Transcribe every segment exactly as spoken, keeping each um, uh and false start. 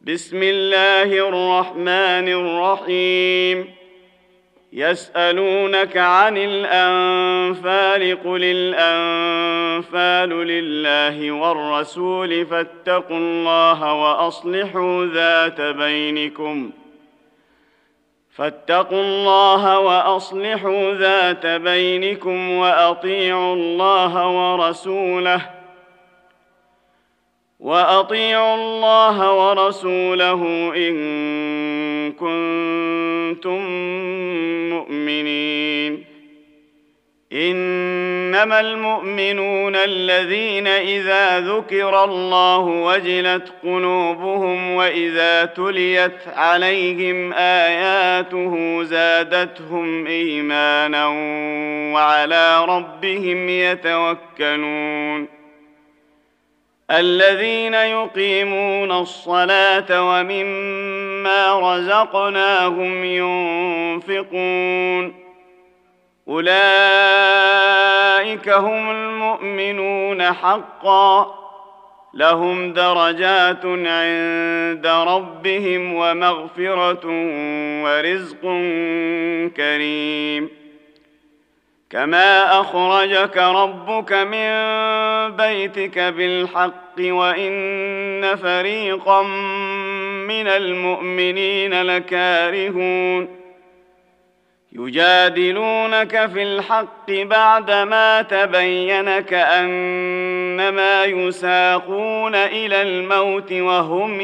بسم الله الرحمن الرحيم يسألونك عن الأنفال قل الأنفال لله والرسول فاتقوا الله وأصلحوا ذات بينكم فاتقوا الله وأصلحوا ذات بينكم وأطيعوا الله ورسوله وأطيعوا الله ورسوله إن كنتم مؤمنين إنما المؤمنون الذين إذا ذكر الله وجلت قلوبهم وإذا تليت عليهم آياته زادتهم إيمانا وعلى ربهم يتوكلون الذين يقيمون الصلاة ومما رزقناهم ينفقون أولئك هم المؤمنون حقا لهم درجات عند ربهم ومغفرة ورزق كريم كما أخرجك ربك من بيتك بالحق وإن فريقا من المؤمنين لكارهون يجادلونك في الحق بعدما تبين كأنما يساقون إلى الموت وهم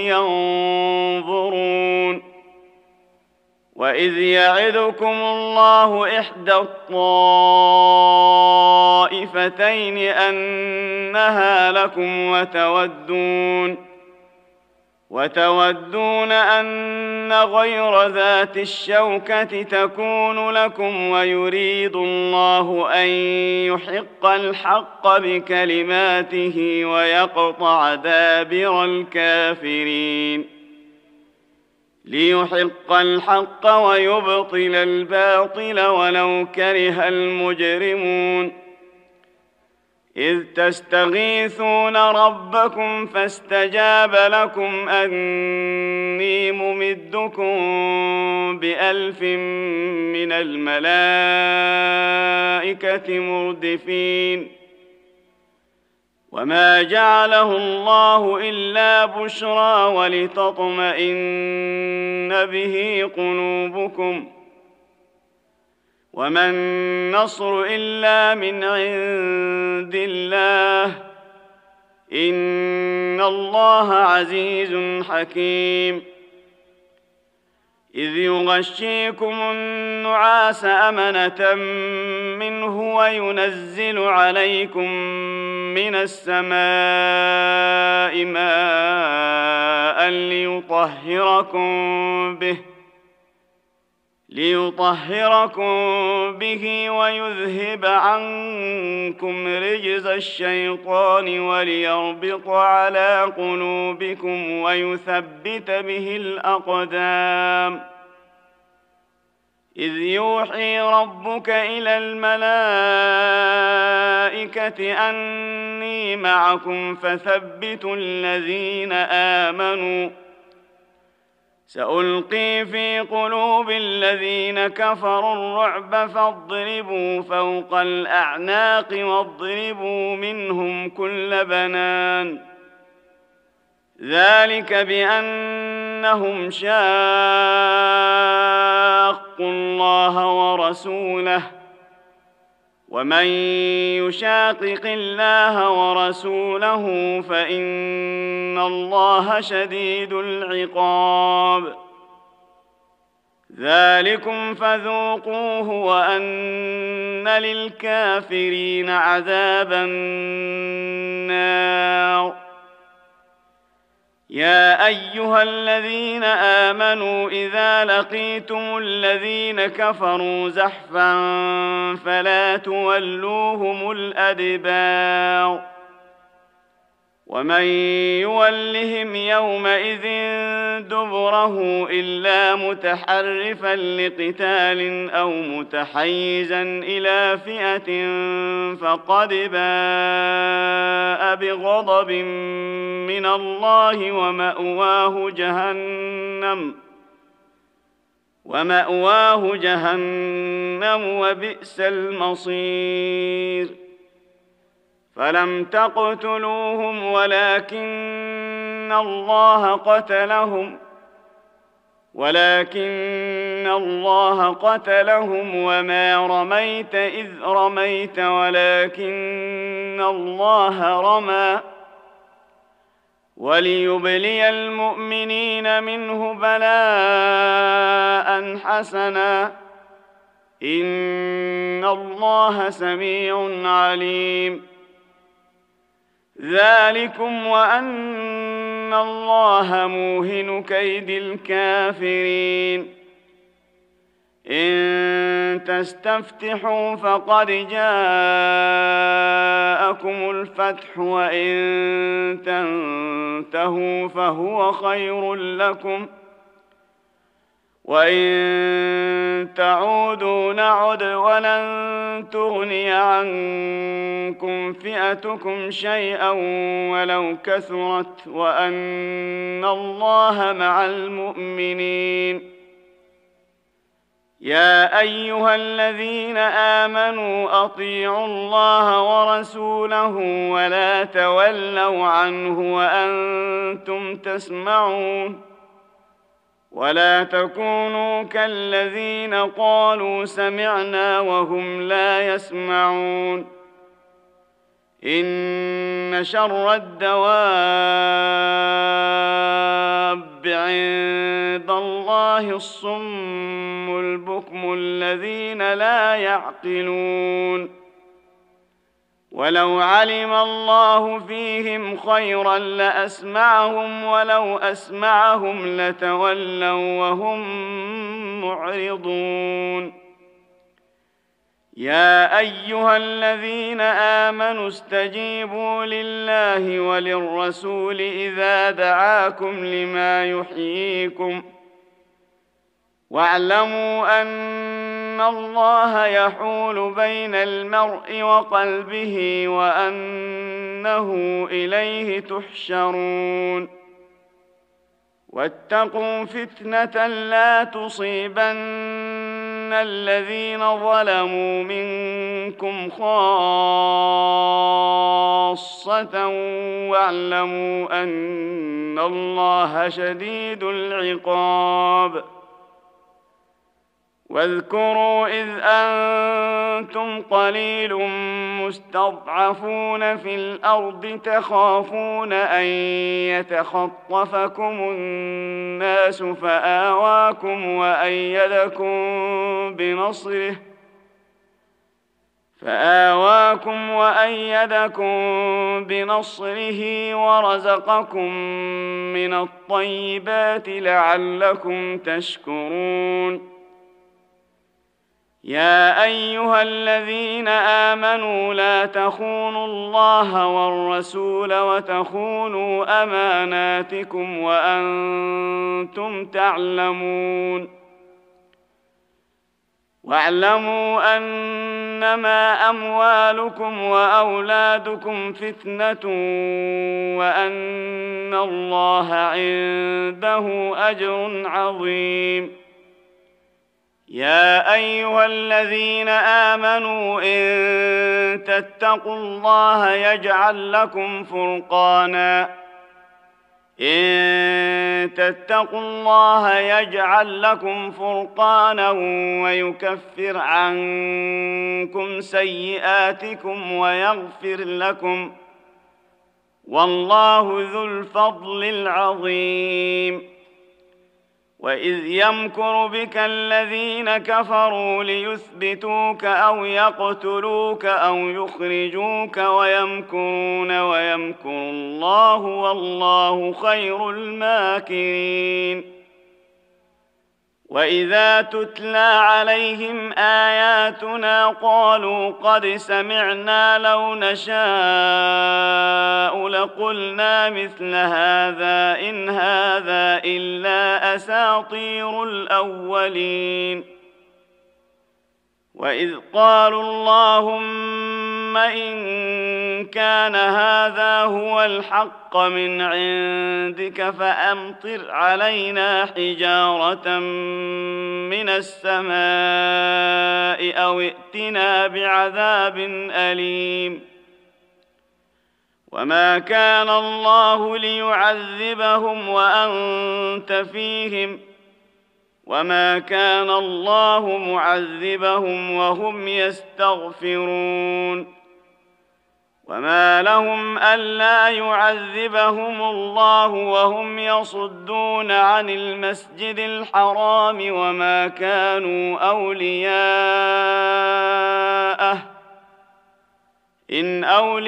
ينظرون وإذ يعدكم الله إحدى الطائفتين أنها لكم وتودون وتودون أن غير ذات الشوكة تكون لكم ويريد الله أن يحق الحق بكلماته ويقطع دابر الكافرين ليحق الحق ويبطل الباطل ولو كره المجرمون إذ تستغيثون ربكم فاستجاب لكم أني ممدكم بألف من الملائكة مردفين وما جعله الله إلا بشرى ولتطمئن به قلوبكم وما النصر إلا من عند الله إن الله عزيز حكيم إذ يغشيكم النعاس أمنة منه وينزل عليكم من السماء ماء ليطهركم به ليطهركم به ويذهب عنكم رجز الشيطان وليربط على قلوبكم ويثبت به الأقدام إذ يوحي ربك إلى الملائكة أني معكم فثبتوا الذين آمنوا سألقي في قلوب الذين كفروا الرعب فاضربوا فوق الأعناق واضربوا منهم كل بنان ذلك بأنهم شاقوا الله ورسوله ومن يشاقق الله ورسوله فإن الله شديد العقاب ذلكم فذوقوه وأن للكافرين عذاب النار يا أيها الذين آمنوا إذا لقيتم الذين كفروا زحفا فلا تولوهم الأدبار ومن يولهم يومئذ دبره إلا متحرفا لقتال أو متحيزا إلى فئة فقد باء بغضب من الله ومأواه جهنم ومأواه جهنم وبئس المصير فلم تقتلوهم ولكن الله قتلهم ولكن الله قتلهم وما رميت إذ رميت ولكن الله رمى وليبلي المؤمنين منه بلاء حسنا إن الله سميع عليم ذلكم وأن الله موهن كيد الكافرين إن تستفتحوا فقد جاءكم الفتح وإن تنتهوا فهو خير لكم وإن تعودوا نعد ولن تغني عنكم فئتكم شيئا ولو كثرت وأن الله مع المؤمنين يا أيها الذين آمنوا أطيعوا الله ورسوله ولا تولوا عنه وأنتم تسمعون ولا تكونوا كالذين قالوا سمعنا وهم لا يسمعون إن شر الدواب عند الله الصم البكم الذين لا يعقلون ولو علم الله فيهم خيرا لأسمعهم ولو أسمعهم لتولوا وهم معرضون يا أيها الذين آمنوا استجيبوا لله وللرسول إذا دعاكم لما يحييكم واعلموا أن الله يحول بين المرء وقلبه وأنه إليه تحشرون واتقوا فتنة لا تصيبن الذين ظلموا منكم خاصة واعلموا أن الله شديد العقاب واذكروا إذ أنتم قليل مستضعفون في الأرض تخافون أن يتخطفكم الناس فآواكم وأيدكم بنصره فآواكم وأيدكم بنصره ورزقكم من الطيبات لعلكم تشكرون يا أيها الذين آمنوا لا تخونوا الله والرسول وتخونوا أماناتكم وأنتم تعلمون واعلموا أنما أموالكم وأولادكم فتنة وأن الله عنده أجر عظيم يا أيها الذين آمنوا إن تتقوا الله يجعل لكم فرقانا إن تتقوا الله يجعل لكم فرقانا ويكفر عنكم سيئاتكم ويغفر لكم والله ذو الفضل العظيم وإذ يمكر بك الذين كفروا ليثبتوك أو يقتلوك أو يخرجوك ويمكرون ويمكر الله والله خير الماكرين وإذا تتلى عليهم آياتنا قالوا قد سمعنا لو نشاء لقلنا مثل هذا إن هذا إلا أساطير الأولين. وإذ قالوا اللهم إن كان هذا هو الحق من عندك فأمطر علينا حجارة من السماء أو ائتنا بعذاب أليم. وما كان الله ليعذبهم وأنت فيهم وما كان الله معذبهم وهم يستغفرون. وما لهم ألا يعذبهم الله وهم يصدون عن المسجد الحرام وما كانوا أولياءه إن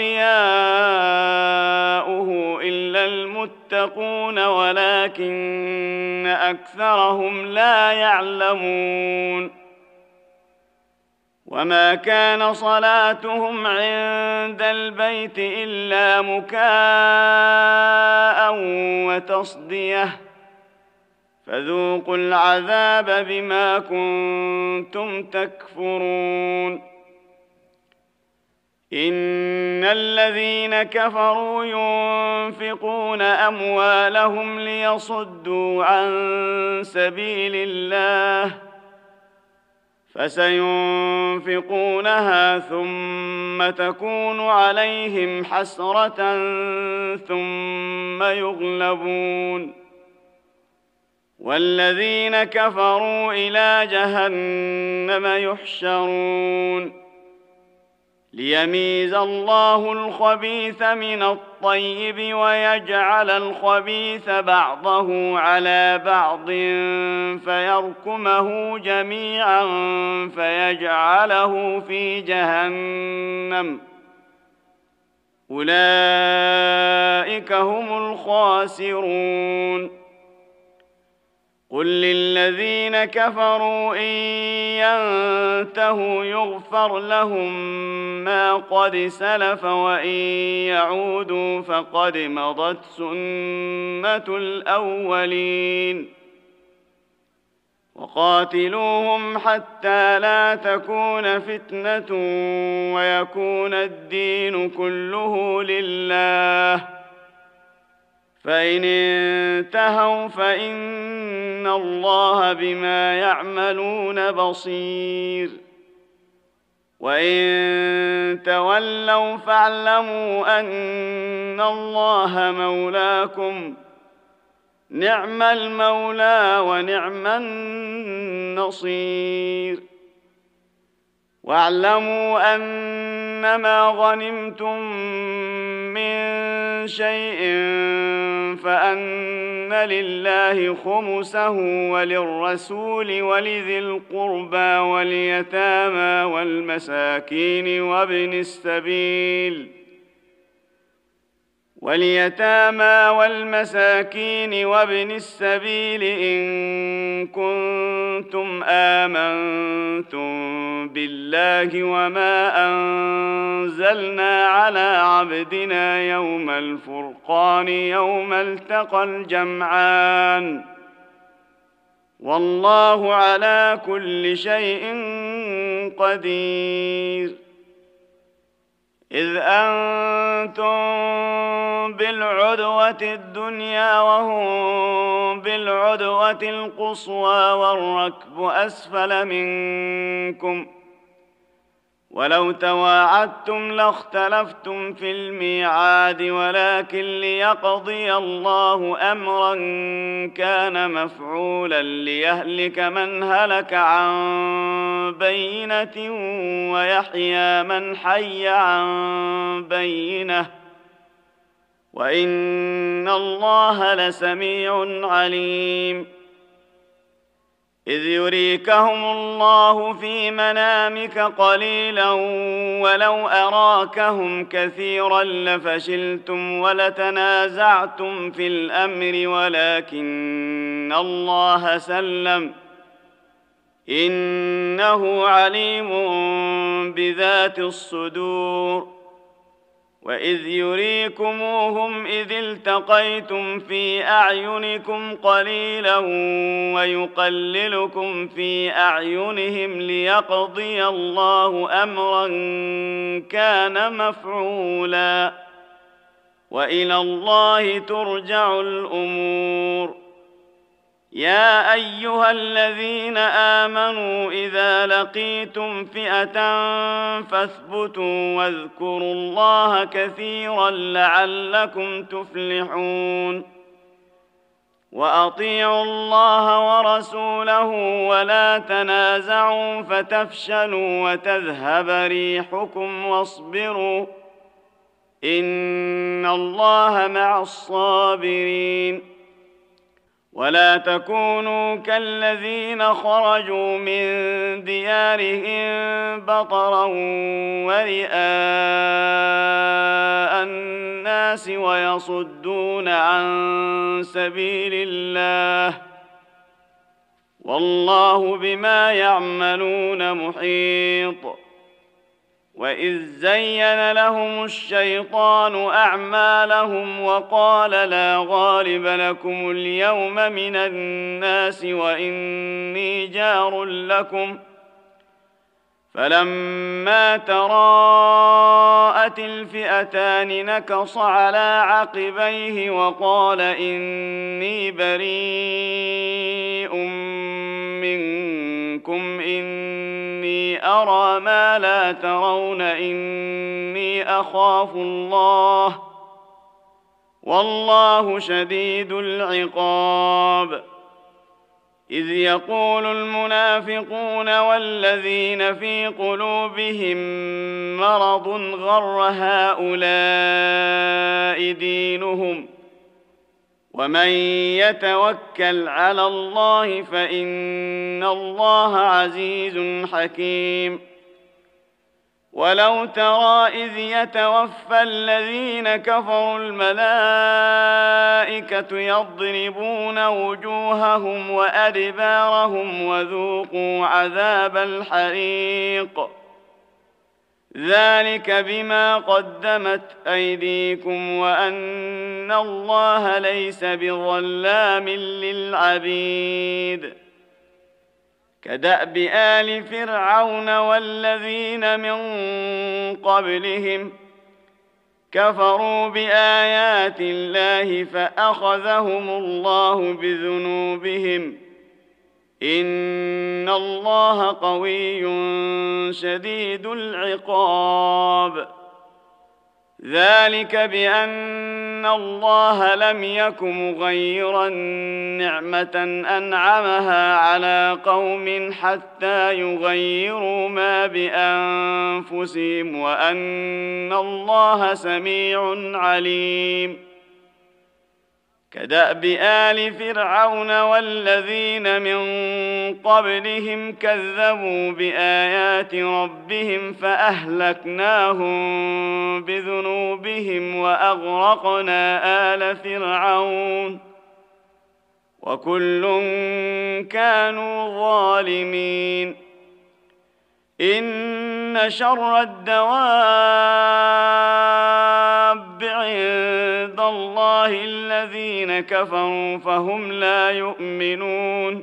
أولياؤه إلا المتقون ولكن أكثرهم لا يعلمون. وما كان صلاتهم عند البيت إلا مكاء وتصدية فذوقوا العذاب بما كنتم تكفرون. إن الذين كفروا ينفقون أموالهم ليصدوا عن سبيل الله فسينفقونها ثم تكون عليهم حسرة ثم يغلبون والذين كفروا إلى جهنم يحشرون ليميز الله الخبيث من الطيب ويجعل الخبيث بعضه على بعض فيركمه جميعا فيجعله في جهنم أولئك هم الخاسرون. قل للذين كفروا إن ينتهوا يغفر لهم ما قد سلف وإن يعودوا فقد مضت سنة الأولين. وقاتلوهم حتى لا تكون فتنة ويكون الدين كله لله فإن انتهوا فإن الله بما يعملون بصير. وإن تولوا فاعلموا أن الله مولاكم نعم المولى ونعم النصير. واعلموا أنما غنمتم من شيء فأن لله خمسه وللرسول ولذي القربى واليتامى والمساكين وابن السبيل واليتامى والمساكين وابن السبيل إن كنتم آمنتم بالله وما أنزلنا على عبدنا يوم الفرقان يوم التقى الجمعان والله على كل شيء قدير. إذ أنتم بالعدوة الدنيا وهم بالعدوة القصوى والركب أسفل منكم ولو تواعدتم لاختلفتم في الميعاد ولكن ليقضي الله أمرا كان مفعولا ليهلك من هلك عن بينة ويحيى من حي عن بينة وإن الله لسميع عليم. إذ يريكهم الله في منامك قليلا ولو أراكهم كثيرا لفشلتم ولتنازعتم في الأمر ولكن الله سلم إنه عليم بذات الصدور. وإذ يريكموهم إذ التقيتم في أعينكم قليلا ويقللكم في أعينهم ليقضي الله أمرا كان مفعولا وإلى الله ترجع الأمور. يا أيها الذين آمنوا إذا لقيتم فئة فاثبتوا واذكروا الله كثيرا لعلكم تفلحون. وأطيعوا الله ورسوله ولا تنازعوا فتفشلوا وتذهب ريحكم واصبروا إن الله مع الصابرين. ولا تكونوا كالذين خرجوا من ديارهم بطرا ورئاء الناس ويصدون عن سبيل الله والله بما يعملون محيط. وإذ زين لهم الشيطان أعمالهم وقال لا غالب لكم اليوم من الناس وإني جار لكم فلما تراءت الفئتان نكص على عقبيه وقال إني بريء منكم إني أرى ما لا ترون إني أخاف الله والله شديد العقاب. إذ يقول المنافقون والذين في قلوبهم مرض غر هؤلاء دينهم ومن يتوكل على الله فإن الله عزيز حكيم. ولو ترى إذ يتوفى الذين كفروا الملائكة يضربون وجوههم وأدبارهم وذوقوا عذاب الحريق ذلك بما قدمت أيديكم وأن الله ليس بظلام للعبيد. كدأب آل فرعون والذين من قبلهم كفروا بآيات الله فأخذهم الله بذنوبهم إن الله قوي شديد العقاب. ذلك بأن الله لم يك مغيرا نعمة أنعمها على قوم حتى يغيروا ما بأنفسهم وأن الله سميع عليم. كدأب آل فرعون والذين من قبلهم كذبوا بآيات ربهم فأهلكناهم بذنوبهم وأغرقنا آل فرعون وكل كانوا ظالمين. إن شر الدواب عند الله الذين كفروا فهم لا يؤمنون.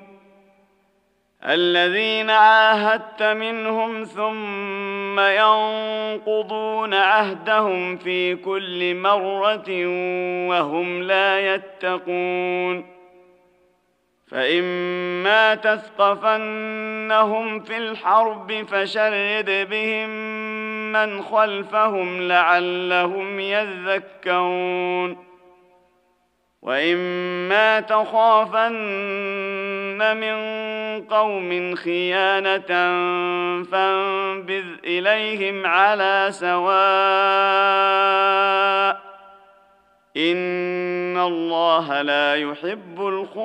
الذين عاهدت منهم ثم ينقضون عهدهم في كل مرة وهم لا يتقون. فإما تثقفنهم في الحرب فشرد بهم من خلفهم لعلهم يذكرون. وإما تخافن من قوم خيانة فانبذ إليهم على سواء إن الله لا يحب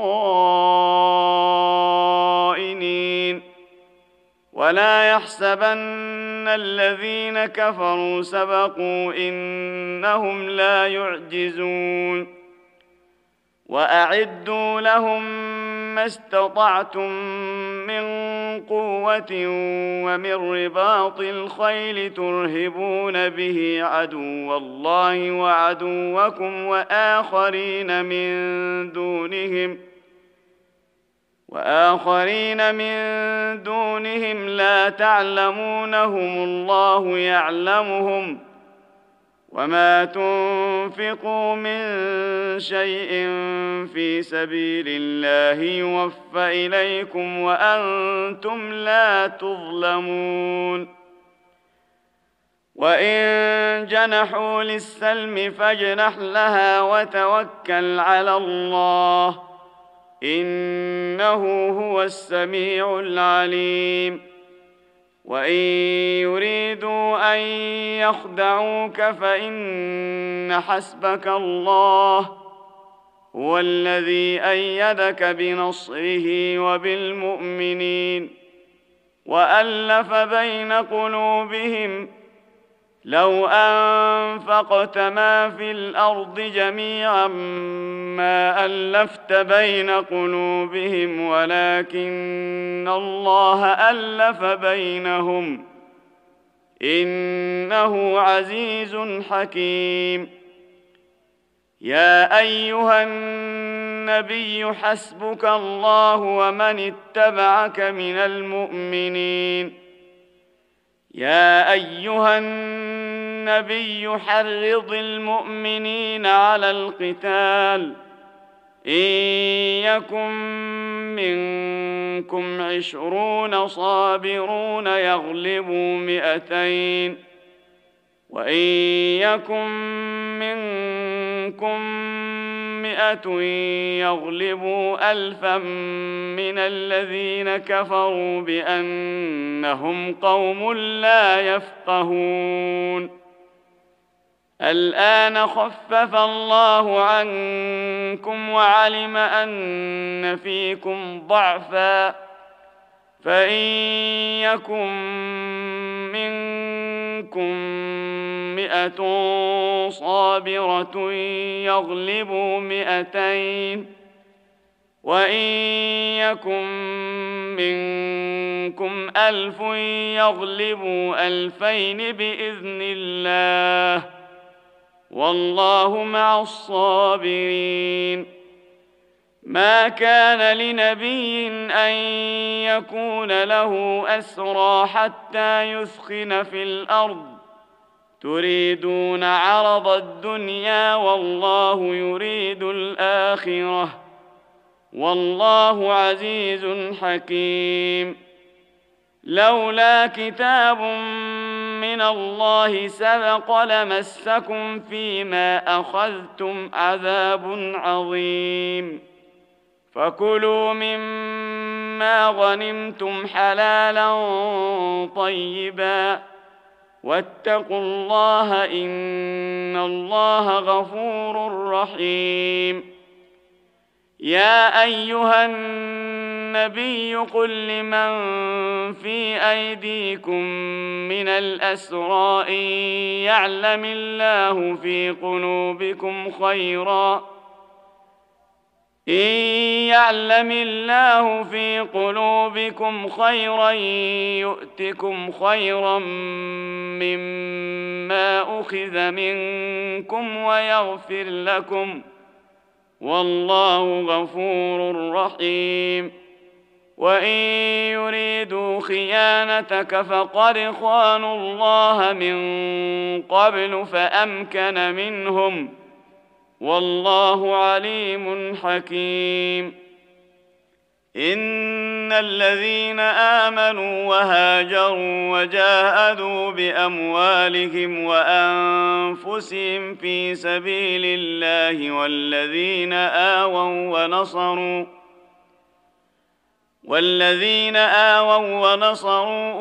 الخائنين. ولا يحسبن الذين كفروا سبقوا إنهم لا يعجزون. وأعدوا لهم ما استطعتم من قوة ومن رباط الخيل ترهبون به عدو الله وعدوكم وآخرين من دونهم وآخرين من دونهم لا تعلمونهم الله يعلمهم وما تنفقوا من شيء في سبيل الله يوفى إليكم وأنتم لا تظلمون وإن جنحوا للسلم فاجنح لها وتوكل على الله إنه هو السميع العليم وإن يريدوا أن يخدعوك فإن حسبك الله هو الذي أيدك بنصره وبالمؤمنين وألف بين قلوبهم لو أنفقت ما في الأرض جميعا ما ألفت بين قلوبهم ولكن الله ألف بينهم إنه عزيز حكيم يا أيها النبي حسبك الله ومن اتبعك من المؤمنين يا أيها النبي حرض المؤمنين على القتال إن يكن منكم عشرون صابرون يغلبوا مئتين وإن يكن منكم مئة يغلبوا ألفا من الذين كفروا بأنهم قوم لا يفقهون الآن خفف الله عنكم وعلم أن فيكم ضعفا فإن يكن منكم مئة صابرة يغلبوا مئتين وإن يكن منكم ألف يغلبوا ألفين بإذن الله والله مع الصابرين ما كان لنبي أن يكون له أسرى حتى يثخن في الأرض تريدون عرض الدنيا والله يريد الآخرة والله عزيز حكيم لولا كتاب من الله سبق لمسكم فيما أخذتم عذاب عظيم فكلوا مما غنمتم حلالا طيبا واتقوا الله إن الله غفور رحيم يا أيها النبي قل لمن في أيديكم من الأسرى إن يعلم الله في قلوبكم خيرا إن يعلم الله في قلوبكم خيرا يؤتكم خيرا مما أخذ منكم ويغفر لكم والله غفور رحيم وإن يريدوا خيانتك فقد خانوا الله من قبل فأمكن منهم والله عليم حكيم إن الذين آمنوا وهاجروا وجاهدوا بأموالهم وأنفسهم في سبيل الله والذين آووا ونصروا والذين آووا ونصروا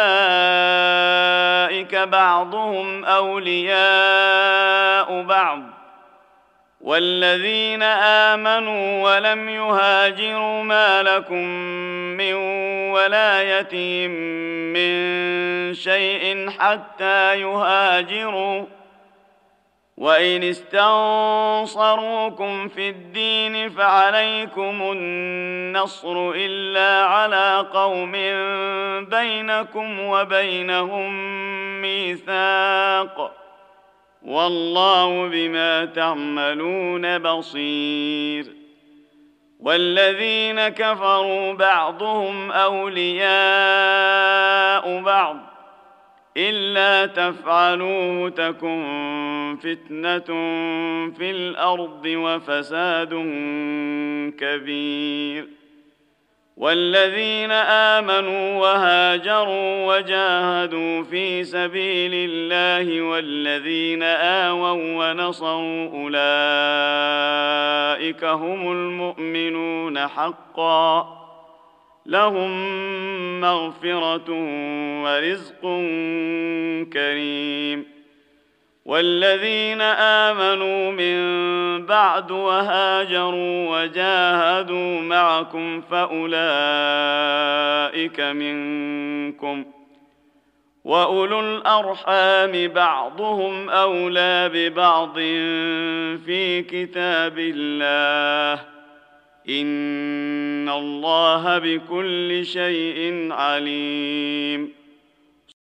أولئك بعضهم أولياء بعض والذين آمنوا ولم يهاجروا ما لكم من ولايتهم من شيء حتى يهاجروا وإن استنصروكم في الدين فعليكم النصر إلا على قوم بينكم وبينهم ميثاق والله بما تعملون بصير. والذين كفروا بعضهم أولياء بعض إلا تفعلوه تكن فتنة في الأرض وفساد كبير. والذين آمنوا وهاجروا وجاهدوا في سبيل الله والذين آووا ونصروا أولئك هم المؤمنون حقا لهم مغفرة ورزق كريم. والذين آمنوا من بعد وهاجروا وجاهدوا معكم فأولئك منكم وأولو الأرحام بعضهم أولى ببعض في كتاب الله إن الله بكل شيء عليم.